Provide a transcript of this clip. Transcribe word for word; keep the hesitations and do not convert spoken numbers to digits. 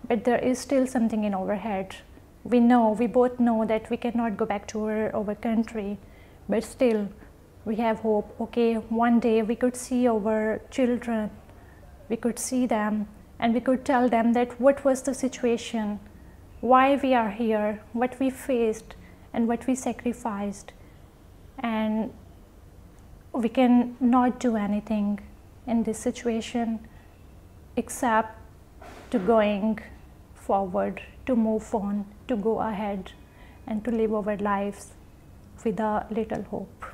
but there is still something in our head. We know, we both know that we cannot go back to our, our country, but still we have hope. Okay, one day we could see our children, we could see them, and we could tell them that what was the situation, why we are here, what we faced, and what we sacrificed. And we can not do anything in this situation except to going forward, to move on, to go ahead, and to live our lives with a little hope.